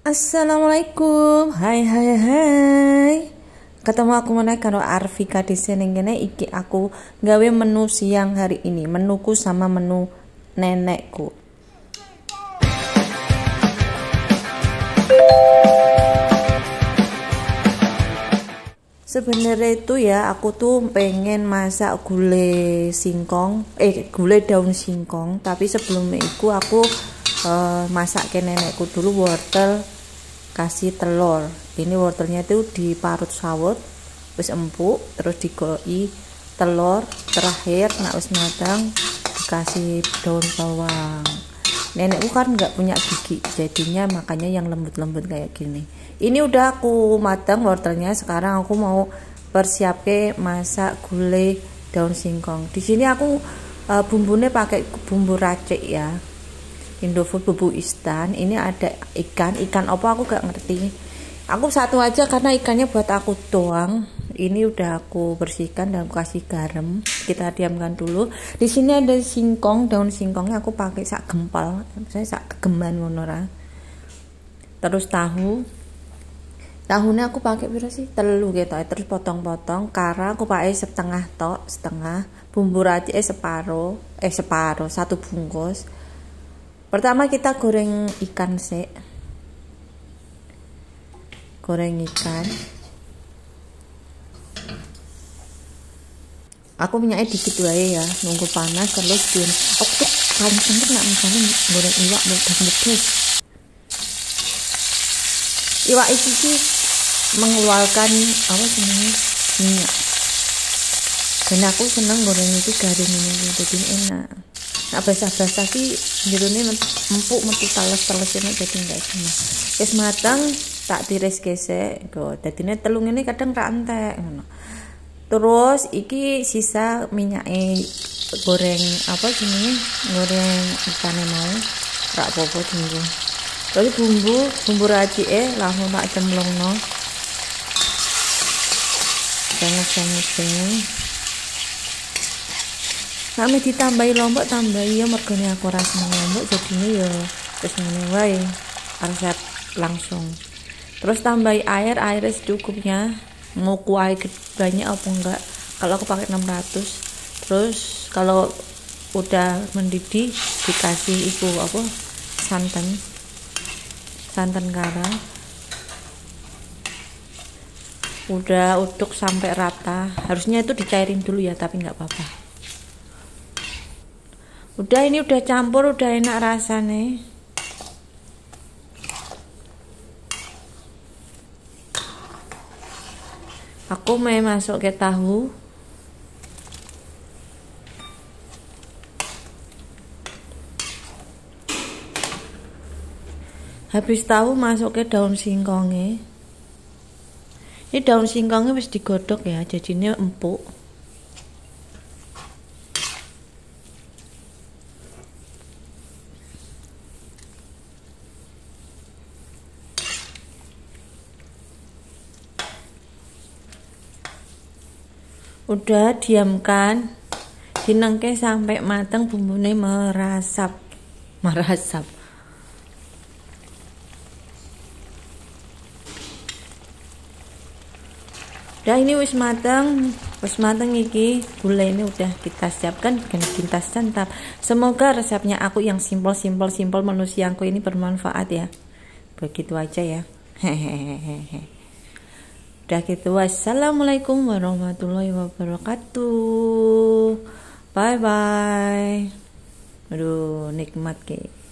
Assalamualaikum, hai hai hai. Ketemu aku meneh karo Arvika di sini ngene iki aku gawe menu siang hari ini, menuku sama menu nenekku. Sebenarnya itu ya aku tuh pengen masak gulai daun singkong, tapi sebelum itu aku masak ke nenekku dulu wortel kasih telur. Ini wortelnya itu diparut sawut wis empuk, terus digoi telur, terakhir nak wis matang dikasih daun bawang. Nenekku kan nggak punya gigi, jadinya makanya yang lembut-lembut kayak gini. Ini udah aku matang wortelnya, sekarang aku mau persiapke masak gulai daun singkong. Di sini aku bumbunya pakai bumbu racik ya, Indofood bumbu instan. Ini ada ikan apa aku gak ngerti, aku satu aja karena ikannya buat aku doang. Ini udah aku bersihkan dan aku kasih garam, kita diamkan dulu. Di sini ada singkong, daun singkongnya aku pakai sak gempal, saya sak geman ngono ra. Terus tahunya aku pakai berapa sih, telu gitu, terus potong-potong. Kara aku pakai setengah, bumbu racik separuh satu bungkus. Pertama kita goreng ikan sih. Goreng ikan. Aku minyaknya dikit wae ya, nunggu panas terus din. Aku tuh paling penting nak misalnya goreng iwak bedes. Iwak iki mengeluarkan apa namanya minyak. Dan aku seneng goreng itu garing ini, jadi enak. Nah basah-basah ki jerone empuk metu tales-tales ini jadi enggak enak. Wis matang tak tiris gesek go. Dadine telung ini kadang ra entek ngono. Terus iki sisa minyake goreng apa jenenge? Goreng ikane mau. Ra apa-apa tunggu. Terus bumbu racike langsung tak cemplungno. Jangan kami ditambahi lombok, tambahi ya mergane aku rasa lombok jadinya ya terus ngene wae resep langsung. Terus tambahi air secukupnya, mau kuah banyak apa enggak. Kalau aku pakai 600. Terus kalau udah mendidih dikasih itu apa santan kara. Udah uduk sampai rata, harusnya itu dicairin dulu ya, tapi nggak apa-apa. Udah ini udah campur, udah enak rasanya. Aku mau masuk ke tahu. Habis tahu masuk ke daun singkongnya. Ini daun singkongnya wis digodok ya, jadinya empuk. Udah diamkan, dinengke sampai matang, bumbunya merasap. Udah ini wis matang iki gulai ini udah kita siapkan, bukan kita santap. Semoga resepnya aku yang simpel menu siangku ini bermanfaat ya. Begitu aja ya. Hehehe. Udah gitu, wassalamualaikum warahmatullahi wabarakatuh. Bye bye. Aduh nikmat ke.